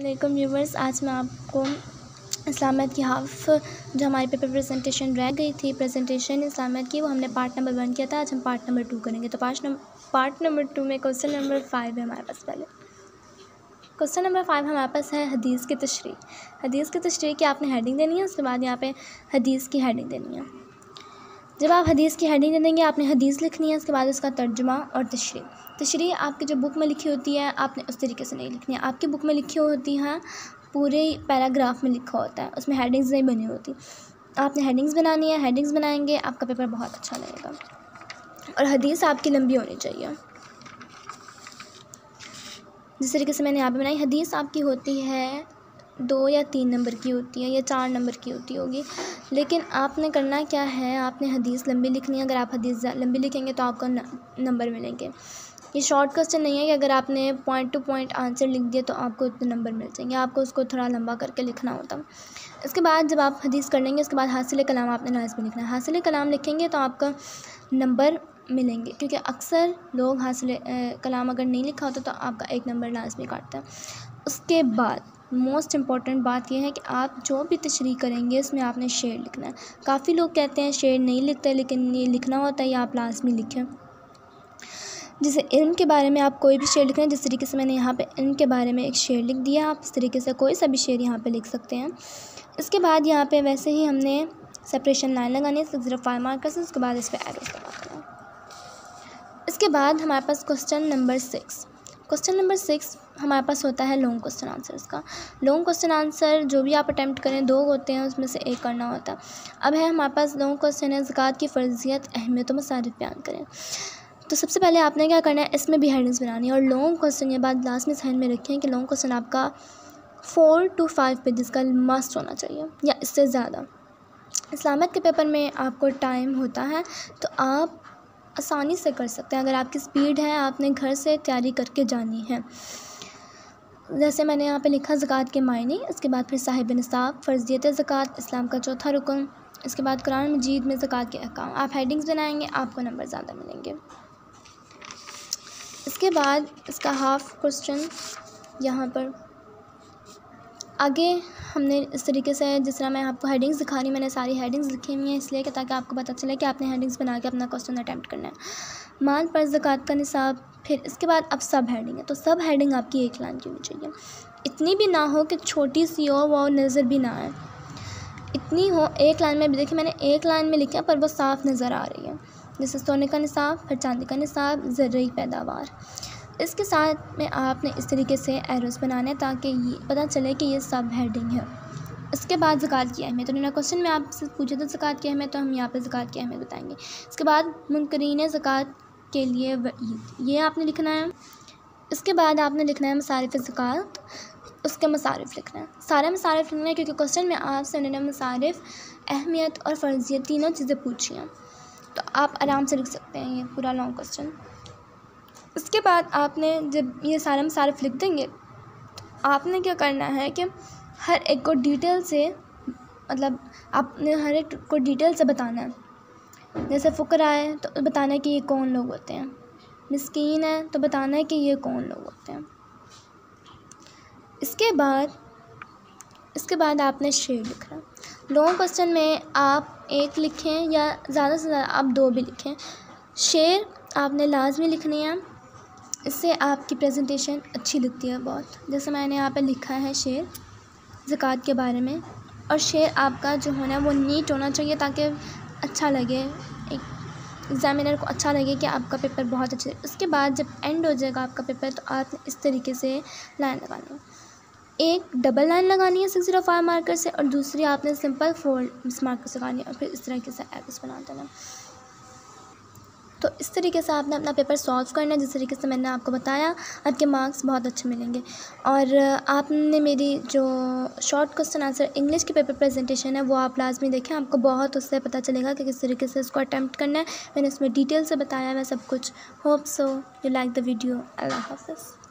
वालेकुम व्यूवर्स, आज मैं आपको इस्लामियत की हाफ़ जो हमारी पेपर प्रेजेंटेशन रह गई थी, प्रेजेंटेशन इस्लामियत की, वो हमने पार्ट नंबर 1 किया था। आज हम पार्ट नंबर 2 करेंगे। तो पार्ट नंबर 2 में क्वेश्चन नंबर 5 है हमारे पास। पहले क्वेश्चन नंबर 5 हमारे पास है हदीस की तशरीह। हदीस की तशरीह की आपने हेडिंग देनी है, उसके बाद यहाँ पे हदीस की हेडिंग देनी है। जब आप हदीस की हेडिंग दे देंगे, आपने हदीस लिखनी है, उसके बाद उसका तर्जुमा और तशरीह आपकी जो बुक में लिखी होती है, आपने उस तरीके से नहीं लिखनी है। आपकी बुक में लिखी होती हैं, पूरे पैराग्राफ में लिखा होता है, उसमें हेडिंग्स नहीं बनी होती। आपने हेडिंग्स बनानी है, हेडिंग्स बनाएंगे आपका पेपर बहुत अच्छा लगेगा। और हदीस आपकी लंबी होनी चाहिए। जिस तरीके से मैंने यहाँ पे बनाई, हदीस आपकी होती है 2 या 3 नंबर की होती है या 4 नंबर की होती होगी, लेकिन आपने करना क्या है, आपने हदीस लंबी लिखनी है। अगर आप हदीस लंबी लिखेंगे तो आपको नंबर मिलेंगे। ये शॉर्ट क्वेश्चन नहीं है कि अगर आपने पॉइंट टू पॉइंट आंसर लिख दिया तो आपको इतने नंबर मिल जाएंगे, आपको उसको थोड़ा लंबा करके लिखना होता। इसके बाद जब आप हदीस कर लेंगे, उसके बाद हासिल कलाम आपने लाज़मी लिखना है। हासिल कलाम लिखेंगे तो आपका नंबर मिलेंगे, क्योंकि अक्सर लोग हासिल कलाम अगर नहीं लिखा होता तो आपका 1 नंबर लाज़मी काटता है। उसके बाद मोस्ट इम्पॉर्टेंट बात यह है कि आप जो भी तशरीह करेंगे उसमें आपने शेर लिखना है। काफ़ी लोग कहते हैं शेर नहीं लिखते, लेकिन ये लिखना होता है, ये आप लाज़मी लिखें। जैसे इल्म के बारे में आप कोई भी शेर लिख रहे हैं, जिस तरीके से मैंने यहाँ पे इल्म के बारे में एक शेर लिख दिया, आप इस तरीके से कोई सा भी शेर यहाँ पे लिख सकते हैं। इसके बाद यहाँ पे वैसे ही हमने सेपरेशन लाइन लगानी है, 605 मार्कर्स, उसके बाद इस पर एरोस लगा देना। इसके बाद हमारे पास क्वेश्चन नंबर 6। क्वेश्चन नंबर 6 हमारे पास होता है लॉन्ग क्वेश्चन आंसर। इसका लॉन्ग क्वेश्चन आंसर जो भी आप अटैम्प्ट करें, 2 होते हैं, उसमें से 1 करना होता है। अब है हमारे पास लॉन्ग क्वेश्चन है, ज़कात की फ़र्ज़ियत, अहमियत और मसारिफ़ बयान करें। तो सबसे पहले आपने क्या करना है, इसमें भी हेडिंग्स बनानी है। और लॉन्ग क्वेश्चन ये बात लास्ट में ध्यान में रखें कि लॉन्ग क्वेश्चन आपका 4 to 5 पेजेस का मस्ट होना चाहिए या इससे ज़्यादा। इस्लामियत के पेपर में आपको टाइम होता है तो आप आसानी से कर सकते हैं, अगर आपकी स्पीड है। आपने घर से तैयारी करके जानी है। जैसे मैंने यहाँ पे लिखा ज़कात के मायने, इसके बाद फिर साहिब निसाब, फ़र्ज़ियत ज़कात, इस्लाम का चौथा रुकन, इसके बाद कुरान मजीद में ज़कात के अहकाम। आप हेडिंग्स बनाएंगे, आपको नंबर ज़्यादा मिलेंगे। इसके बाद इसका हाफ़ क्वेश्चन यहाँ पर आगे हमने इस तरीके से, जिस तरह मैं आपको हेडिंग्स दिखा रही हूँ, मैंने सारी हेडिंग्स लिखी हुई हैं इसलिए कि ताकि आपको पता चले कि आपने हेडिंग्स बना के अपना क्वेश्चन अटैम्प्ट करना है। माल पर ज़कात का निसाब, फिर इसके बाद अब सब हेडिंग है। तो सब हेडिंग आपकी 1 लाइन की होनी चाहिए, इतनी भी ना हो कि छोटी सी हो, वो नज़र भी ना आए, इतनी हो 1 लाइन में भी। देखिए मैंने 1 लाइन में लिखा पर वो साफ़ नज़र आ रही है। जैसे सोने का निसाब, फिर चांदी का निसाब, ज़रूरी पैदावार। इसके साथ में आपने इस तरीके से एरोस बनाने हैं ताकि ये पता चले कि ये सब हेडिंग है। इसके बाद ज़कात की अहमियत, उन्होंने क्वेश्चन में आपसे पूछा था ज़कात की अहमियत, तो हम यहाँ पे ज़कात की अहमियत बताएंगे। इसके बाद मुनकरीन ज़कात के लिए वईद, ये आपने लिखना है। इसके बाद आपने लिखना है मसारिफ़ ज़कात, उसके मसारिफ़ लिखना है, सारे मसारिफ़ लिखना है, क्योंकि क्वेश्चन में आपसे उन्होंने मसारिफ़, अहमियत और फ़र्ज़ियत तीनों चीज़ें पूछी हैं। तो आप आराम से लिख सकते हैं ये पूरा लॉन्ग क्वेश्चन। इसके बाद आपने जब ये सारे मसारिफ़ लिख देंगे, आपने क्या करना है कि हर एक को डिटेल से, मतलब आपने हर एक को डिटेल से बताना है। जैसे फ़ुक़रा है तो बताना है कि ये कौन लोग होते हैं, मिस्कीन है तो बताना है कि ये कौन लोग होते हैं। इसके बाद आपने शेर लिखना है। लॉन्ग क्वेश्चन में आप 1 लिखें या ज़्यादा से ज़्यादा आप 2 भी लिखें। शेर आपने लाजमी लिखनी है, इससे आपकी प्रेजेंटेशन अच्छी लगती है बहुत। जैसे मैंने यहाँ पे लिखा है शेर ज़कात के बारे में, और शेर आपका जो होना है वो नीट होना चाहिए ताकि अच्छा लगे, एक एग्ज़ामिनर को अच्छा लगे कि आपका पेपर बहुत अच्छे। उसके बाद जब एंड हो जाएगा आपका पेपर, तो आपने इस तरीके से लाइन लगानी है। एक डबल लाइन लगानी है 605 मार्कर से, और दूसरी आपने सिंपल 4 मार्कर से लगानी है, और फिर इस तरीके से एरोस बना देना। तो इस तरीके से आपने अपना पेपर सॉल्व करना है, जिस तरीके से मैंने आपको बताया, आपके मार्क्स बहुत अच्छे मिलेंगे। और आपने मेरी जो शॉर्ट क्वेश्चन आंसर इंग्लिश की पेपर प्रेजेंटेशन है वो आप लाजमी देखें, आपको बहुत उससे पता चलेगा कि किस तरीके से इसको अटैम्प्ट करना है। मैंने इसमें डिटेल से बताया है सब कुछ। Hope so you like the video. अल्लाह हाफ़िज़।